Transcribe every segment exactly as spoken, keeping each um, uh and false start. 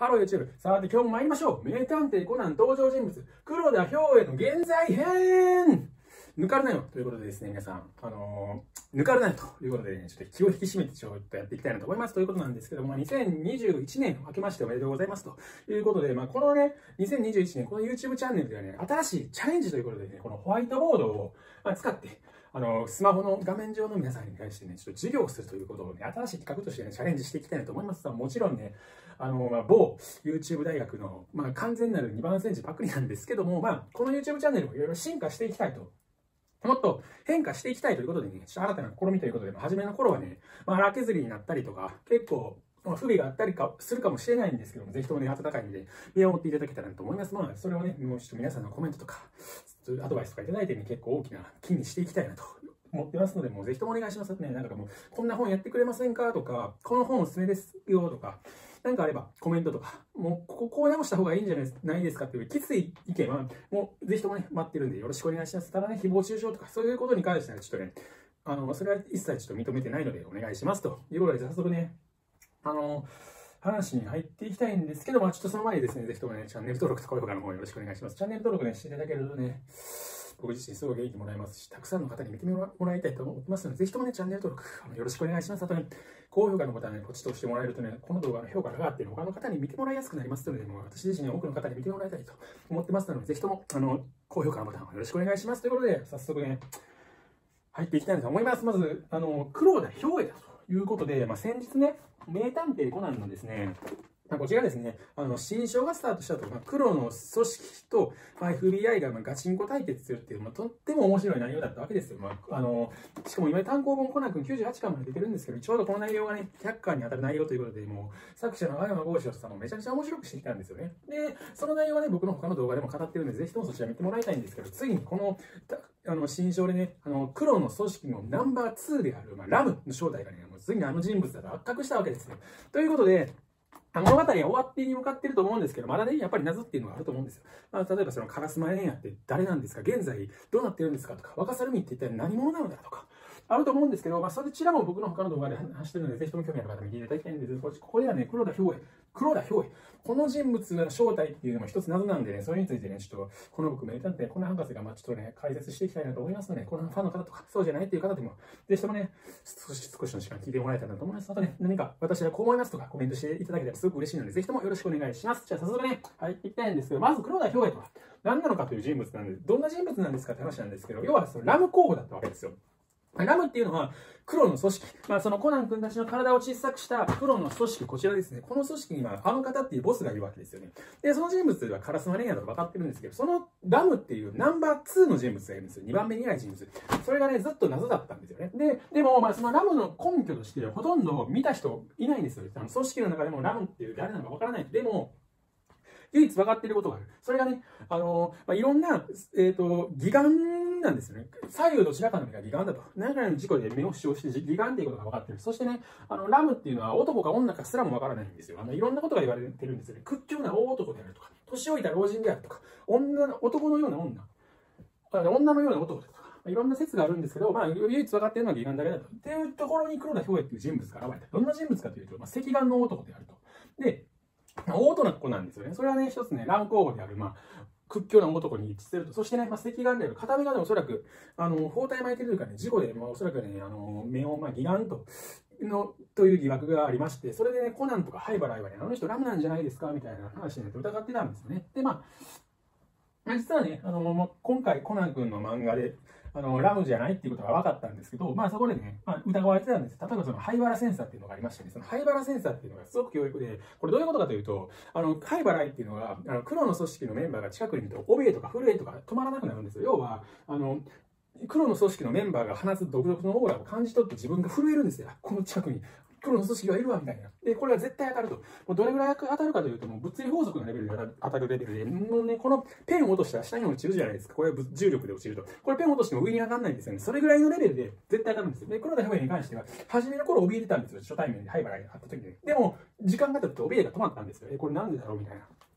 ハロー YouTube。さて今日も参りましょう。名探偵コナン登場人物、黒田兵衛の現在編抜かるなよということでですね、皆さん、あのー、抜かるなよということでね、ちょっと気を引き締めてちょっとやっていきたいなと思いますということなんですけども、まあ、にせんにじゅういちねん明けましておめでとうございますということで、まあ、このね、にせんにじゅういちねん、この YouTube チャンネルではね、新しいチャレンジということでね、このホワイトボードを使って、あの、スマホの画面上の皆さんに対してね、ちょっと授業をするということをね、新しい企画としてね、チャレンジしていきたいなと思います。もちろんね、あの、まあ、某 YouTube 大学の、まあ、完全なるにばん煎じパクリなんですけども、まあ、この YouTube チャンネルもいろいろ進化していきたいと。もっと変化していきたいということでね、ちょっと新たな試みということで、初めの頃はね、まあ、荒削りになったりとか、結構、まあ、不備があったりかするかもしれないんですけども、ぜひともね、温かい目で見守っていただけたらなと思います。まあ、それをね、もうちょっと皆さんのコメントとか、アドバイスとかいただいてね、結構大きな気にしていきたいなと思ってますので、もうぜひともお願いしますね。なんかもう、こんな本やってくれませんかとか、この本おすすめですよとか、なんかあればコメントとか、もうこここう直した方がいいんじゃないですかっていうきつい意見は、もうぜひともね、待ってるんでよろしくお願いします。ただね、誹謗中傷とか、そういうことに関してはちょっとね、あの、それは一切ちょっと認めてないのでお願いしますということで、早速ね、あの、話に入っていきたいんですけど、まあちょっとその前にですね、ぜひともね、チャンネル登録と高評価の方よろしくお願いします。チャンネル登録ね、していただけるとね、僕自身すごい元気もらえますし、たくさんの方に見てもらいたいと思ってますので、ぜひともね、チャンネル登録あのよろしくお願いします。あとね、高評価のボタンね、ポチッと押してもらえるとね、この動画の評価が上がって、他の方に見てもらいやすくなりますので、もう私自身に多くの方に見てもらいたいと思ってますので、ぜひとも、あの、高評価のボタンをよろしくお願いします。ということで、早速ね、入っていきたいと思います。まず、あの、黒田兵衛だということで、まあ、先日ね、名探偵コナンのですね、こちらですね、あの新章がスタートしたと、まあ、黒の組織と、まあ、エフビーアイ がまあガチンコ対決するっていう、まあ、とっても面白い内容だったわけですよ。まあ、あのしかも今、単行本コナン君きゅうじゅうはちかんまで出てるんですけど、ちょうどこの内容がね、ひゃっかんに当たる内容ということで、もう作者の青山剛志さんもめちゃくちゃ面白くしてきたんですよね。で、その内容はね、僕の他の動画でも語ってるんで、ぜひともそちら見てもらいたいんですけど、ついにこのあの新章でね、あの黒の組織のナンバーツーである、まあ、ラムの正体がね、もうついにあの人物だと発覚したわけですよ。ということで、物語は終わってに向かってると思うんですけど、まだね、やっぱり謎っていうのがあると思うんですよ。まあ、例えばその烏丸円也って誰なんですか、現在どうなってるんですかとか、若猿海って一体何者なのだとか、あると思うんですけど、まあ、そちらも僕の他の動画で話してるので、ぜひとも興味ある方見ていただきたいんですけど、ここではね、黒田兵衛、黒田兵衛、この人物の正体っていうのも一つ謎なんでね、それについてね、ちょっと、この僕名探偵、この博士がまあちょっとね、解説していきたいなと思いますので、このファンの方とか、そうじゃないっていう方でも、ぜひともね、少し少しの時間聞いてもらえたらなと思います。あとね、何か私はこう思いますとかコメントしていただけたらすごく嬉しいので、ぜひともよろしくお願いします。じゃあ早速ね、入っていきたいんですけど、まず黒田兵衛とは何なのかという人物なんで、どんな人物なんですかって話なんですけど、要はそのラム候補だったわけですよ。ラムっていうのは黒の組織、まあ、そのコナン君たちの体を小さくした黒の組織、こちらですね。この組織にはあの方っていうボスがいるわけですよね。で、その人物は烏丸円也とか分かってるんですけど、そのラムっていうナンバーツーの人物がいるんですよ。にばんめにいない人物。それがね、ずっと謎だったんですよね。で、でも、まあ、そのラムの根拠としてほとんど見た人いないんですよ。あの組織の中でもラムっていう誰なのか分からない。でも、唯一分かっていることがある。それがね、あの、まあ、いろんな、えっと、義眼なんですよね。左右どちらかの目が義眼だと。何かの事故で目を使用して義眼っていうことが分かっている。そしてね、あの、ラムっていうのは男か女かすらも分からないんですよ。あの、いろんなことが言われてるんですよね。屈強な大男であるとか、年老いた老人であるとか、女の、男のような女。女のような男だとか。いろんな説があるんですけど、まあ、唯一分かっているのは義眼だけだと。っていうところに黒田兵衛っていう人物が現れた。どんな人物かというと、まあ、赤眼の男であると。で、大人な子なんですよね。それはね、一つね、ラム候補である、まあ、屈強な男に一致すると。そしてね、まあ、赤眼である片目がね、おそらく、あの、包帯巻いてるというかね、事故で、まあ、おそらくね、あの、目を、まあ、義眼と、の、という疑惑がありまして、それでね、コナンとか灰原はね、あの人ラムなんじゃないですかみたいな話でね、疑ってたんですよね。で、まあ、実はね、あの、今回コナン君の漫画で、あの、ラムじゃないっていうことが分かったんですけど、まあそこでね、まあ、疑われてたんです。例えばその灰原センサーっていうのがありましてね、その灰原センサーっていうのがすごく強力で、これどういうことかというと、あの、灰原っていうのが、あの黒の組織のメンバーが近くにいると、怯えとか震えとか止まらなくなるんですよ。要は、あの、黒の組織のメンバーが放つ独特のオーラを感じ取って自分が震えるんですよ。この近くに。黒の組織がいるわみたいな。で、これが絶対当たると。もうどれぐらい当たるかというと、もう物理法則のレベルで当たるレベルで、もうね、このペンを落としたら下に落ちるじゃないですか。これは重力で落ちると。これペンを落としても上に上がらないんですよね。それぐらいのレベルで絶対当たるんですよ。で、黒田兵衛に関しては、初めの頃怯えてたんですよ。初対面で灰原があった時に。でも、時間が経つと怯えが止まったんですよ。え、これなんでだろうみたいな。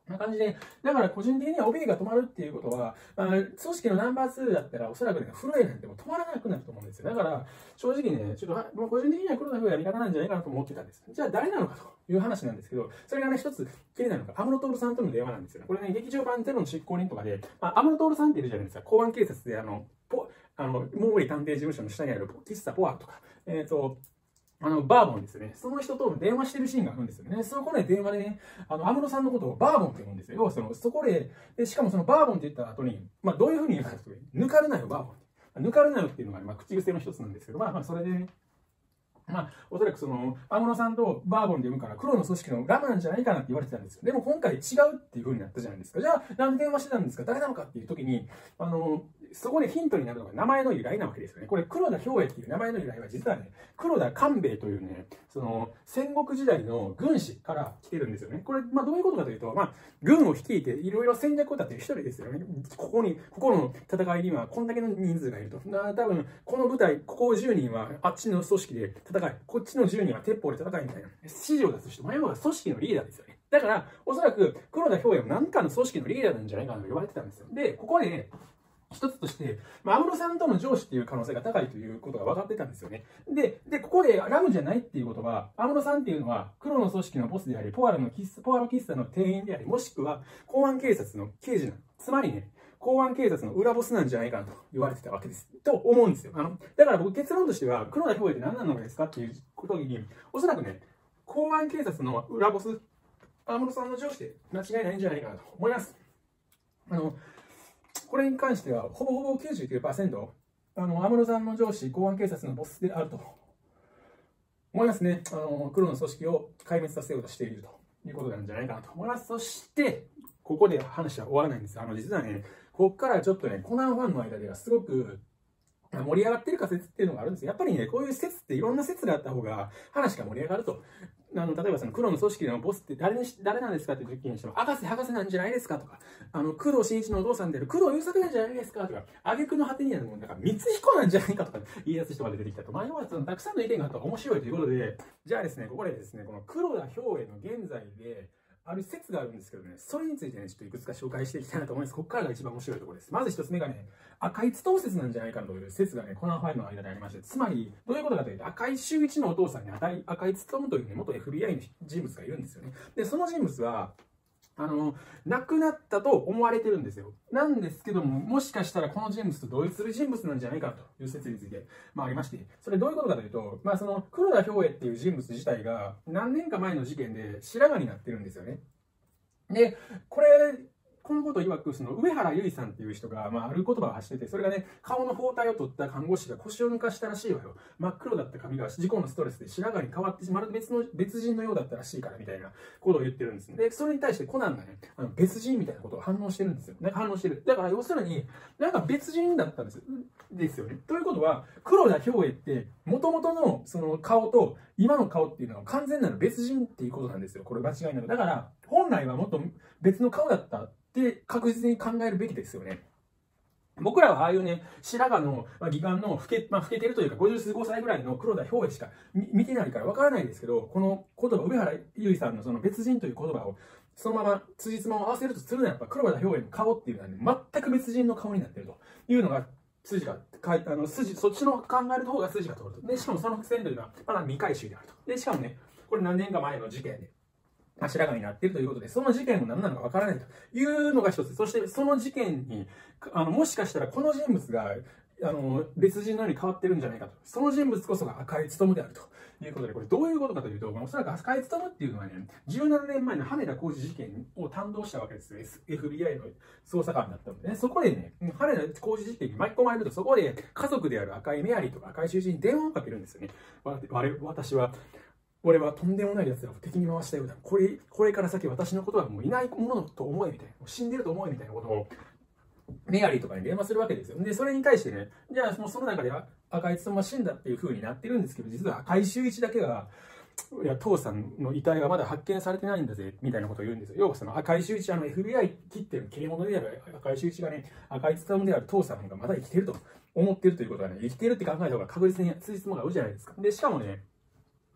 な感じで、だから個人的にはオベイが止まるっていうことは、まあ、組織のナンバーツーだったらおそらくね、フロエなんてもう止まらなくなると思うんですよ。だから、正直ね、ちょっと、もう個人的には黒田フロエは味方なんじゃないかなと思ってたんです。じゃあ誰なのかという話なんですけど、それがね、一つ気になるのが、安室徹さんとの電話なんですよね。これね、劇場版ゼロの執行人とかで、まあ、安室徹さんっているじゃないですか。公安警察で、あの、ポ、あの、モーリー探偵事務所の下にある喫茶ポアとか、えっと、あの、バーボンですよね。その人と電話してるシーンがあるんですよね。そこで電話でね、あの、安室さんのことをバーボンって言うんですよ。要はその、そこで、で、しかもそのバーボンって言った後に、まあ、どういうふうに言うかというと、抜かるなよ、バーボン。抜かるなよっていうのが、まあ、口癖の一つなんですけど、まあ、まあ、それでね、まあ、おそらくその、安室さんとバーボンで読むから、黒の組織のガムなんじゃないかなって言われてたんですよ。でも今回違うっていう風になったじゃないですか。じゃあ、なんで電話してたんですか、誰なのかっていう時に、あの、そこでヒントになるのが名前の由来なわけですよね。これ、黒田兵衛っていう名前の由来は実はね、黒田官兵衛というね、その、戦国時代の軍師から来てるんですよね。これ、まあどういうことかというと、まあ、軍を率いていろいろ戦略を立てる一人ですよね。ここに、ここの戦いにはこんだけの人数がいると。多分、この部隊、ここじゅうにんはあっちの組織で戦い、こっちのじゅうにんは鉄砲で戦いみたいな。指示を出す人、前は組織のリーダーですよね。だから、おそらく黒田兵衛も何かの組織のリーダーなんじゃないかなと言われてたんですよ。で、ここで、ね、一つとして、まあ、安室さんとの上司っていう可能性が高いということが分かってたんですよね。で、で、ここでラムじゃないっていうことは、安室さんっていうのは黒の組織のボスであり、ポアロの喫茶、ポアロ喫茶の店員であり、もしくは公安警察の刑事なの。つまりね、公安警察の裏ボスなんじゃないかなと言われてたわけです。と思うんですよ。あの、だから僕結論としては、黒田兵衛って何なのですかっていうことに、おそらくね、公安警察の裏ボス、安室さんの上司で間違いないんじゃないかなと思います。あの、これに関しては、ほぼほぼ きゅうじゅうきゅうパーセント、あの、安室さんの上司、公安警察のボスであると思いますね。あの、黒の組織を壊滅させようとしているということなんじゃないかなと思います。そして、ここで話は終わらないんです。あの、実はね、ここからちょっとね、コナンファンの間ではすごく盛り上がってる仮説っていうのがあるんですよ。やっぱりね、こういう説っていろんな説があった方が話が盛り上がると。あの、例えばその黒の組織のボスって誰にし、誰なんですかって時にしても、博士博士なんじゃないですかとか、あの、工藤新一のお父さんである工藤優作なんじゃないですかとか、挙句の果てにあるもんだから、光彦なんじゃないかとか言い出す人が出てきたと。まあ、要はそのたくさんの意見があったら面白いということで、じゃあですね、ここでですね、この黒田兵衛の現在で、ある説があるんですけどね、それについてね、ちょっといくつか紹介していきたいなと思います。ここからが一番面白いところです。まず一つ目がね、赤い筒説なんじゃないかという説がね、コナンファイルの間でありまして、つまり、どういうことかというと、赤井秀一のお父さんに赤井、赤井勤というね、元 エフビーアイ の人物がいるんですよね。で、その人物は、あの、亡くなったと思われてるんですよ。なんですけども、もしかしたらこの人物と同一する人物なんじゃないかという説について、まあ、ありまして、それどういうことかというと、まあ、その黒田兵衛っていう人物自体が何年か前の事件で白髪になってるんですよね。で、これ、このことを曰く、その上原由依さんっていう人が、まあ、ある言葉を発してて、それがね、顔の包帯を取った看護師が腰を抜かしたらしいわよ。真っ黒だった髪が事故のストレスで白髪に変わって、まるで別の、別人のようだったらしいから、みたいなことを言ってるんです。で、それに対してコナンがね、あの別人みたいなことを反応してるんですよ。なんか反応してる。だから、要するに、なんか別人だったんですよ。ですよね。ということは、黒田兵衛って、元々のその顔と、今の顔っていうのは完全なる別人っていうことなんですよ。これ間違いなく。だから、本来はもっと別の顔だったって確実に考えるべきですよね。僕らはああいうね、白髪の、まあ、義眼の老け、まあ、老けてるというかごじゅうごさいぐらいの黒田兵衛しか見てないからわからないですけど、この言葉、上原由依さんのその別人という言葉をそのまま辻褄を合わせるとするならば、黒田兵衛の顔っていうのはね、全く別人の顔になっているというのが、筋が、あの筋、そっちの考える方が筋が通ると。で、しかもその伏線というのは、まだ未回収であると。で、しかもね、これ何年か前の事件で、白髪になっているということで、その事件も何なのかわからないというのが一つ。そして、その事件に、あの、もしかしたらこの人物が、あの、別人のように変わってるんじゃないかと。その人物こそが赤井勉であるということで、これどういうことかというと、おそらく赤井勉っていうのはね、じゅうななねんまえの羽田浩二事件を担当したわけですよ。エフビーアイ の捜査官だったのでね。そこでね、羽田浩二事件に巻き込まれると、そこで家族である赤井メアリーとか赤井秀一に電話をかけるんですよね。私は、俺はとんでもない奴らを敵に回したようだ。これ、これから先私のことはもういないものと思えみたいな。死んでると思えみたいなことを、メアリーとかに電話するわけですよ。で、それに対してね、じゃあもうその中で赤井勉は死んだっていう風になってるんですけど、実は赤井秀一だけが、いや、父さんの遺体はまだ発見されてないんだぜ、みたいなことを言うんですよ。要はその赤井秀一、あの エフビーアイ 切ってる切り物である赤井秀一がね、赤井勉である父さんがまだ生きてると思ってるということはね、生きてるって考えた方が確実に辻褄が合うじゃないですか。で、しかもね、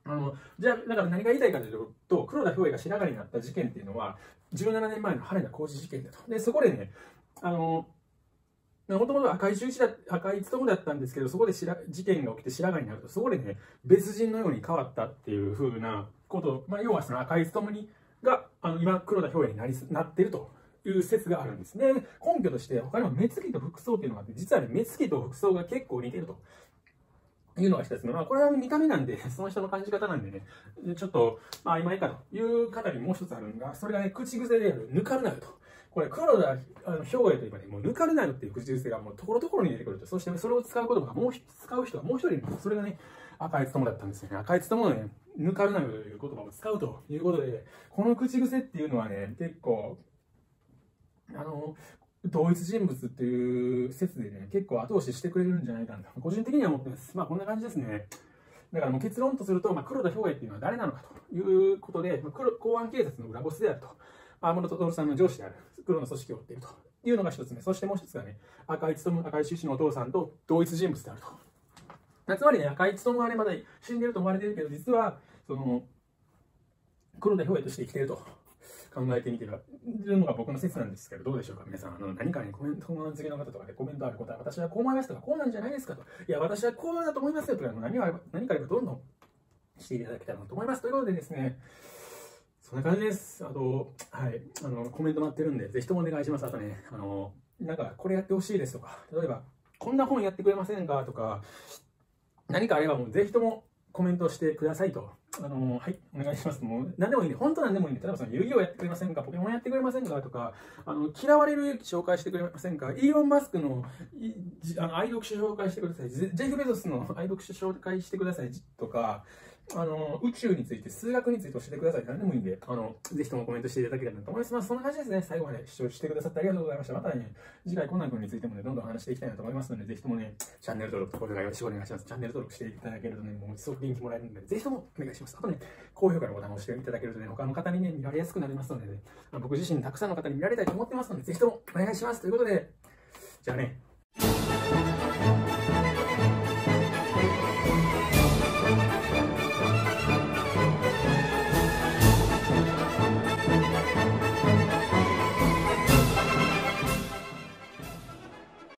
あの、じゃあ、だから何が言いたいかというと、黒田兵衛が白髪になった事件っていうのは、じゅうななねんまえの羽田浩二事件だと。で、そこでね、あの、もともと赤井秀一だ、赤井勉だったんですけど、そこで白事件が起きて白髪になると、そこでね、別人のように変わったっていう風なこと、まあ、要はその赤井勉にが、あの、今、黒田兵衛になり、なっているという説があるんですね。根拠として、他にも目つきと服装っていうのがあって、実はね、目つきと服装が結構似てると。いうのが一つの、まあ、これは見た目なんで、その人の感じ方なんでね、ちょっと、まあ、曖昧かという方にもう一つあるのが、それがね、口癖である、ぬかるなよと。これ、黒田あの兵衛といえばね、もうぬかるなよっていう口癖がもうところどころに出てくると。そして、それを使うことがもう、使う人がもう一人いるんです。それがね、赤井勉だったんですよね。赤井勉のね、ぬかるなよという言葉を使うということで、この口癖っていうのはね、結構、あの、同一人物っていう説でね、結構後押ししてくれるんじゃないかなと、個人的には思ってます。まあこんな感じですね。だからもう結論とすると、まあ、黒田兵衛っていうのは誰なのかということで、まあ、黒公安警察の裏ボスであると、安室徹さんの上司である、黒の組織を追っているというのが一つ目。そしてもう一つがね、赤井勉、赤井秀一のお父さんと同一人物であると。つまりね、赤井勉はね、まだ死んでると思われているけど、実は、その、黒田兵衛として生きていると。考えてみてるのが僕の説なんですけど、どうでしょうか皆さん。あの何かにコメント付けの方とかでコメントあることは、私はこう思いますとか、こうなんじゃないですかと。いや、私はこうだと思いますよとか、何かあれば、何かあればどんどんしていただけたらなと思います。ということでですね、そんな感じです。あと、はい、あの、コメント待ってるんで、ぜひともお願いします。あとね、あの、なんかこれやってほしいですとか、例えば、こんな本やってくれませんかとか、何かあればもうぜひともコメントしてくださいと。あのはい、お願いします。もう何でもいいんで、本当何でもいいんで、例えばその遊戯王やってくれませんか、ポケモンやってくれませんかとか、あの嫌われる勇気紹介してくれませんか、イーロン・マスクのあの愛読書紹介してください、ジェフ・ベゾスの愛読書紹介してくださいとか、あの宇宙について、数学について教えてください。何でもいいんで、あのぜひともコメントしていただければと思います。まあ、そんな感じですね。最後まで視聴してくださってありがとうございました。またね、次回コナン君についてもね、どんどん話していきたいなと思いますので、ぜひともね、チャンネル登録、高評価よろしくお願いします。チャンネル登録していただけるとね、もうすごく元気もらえるので、ぜひともお願いします。あとね、高評価のボタンを押していただけるとね、他の方にね、見られやすくなりますのでね、僕自身たくさんの方に見られたいと思ってますので、ぜひともお願いします。ということで、じゃあね。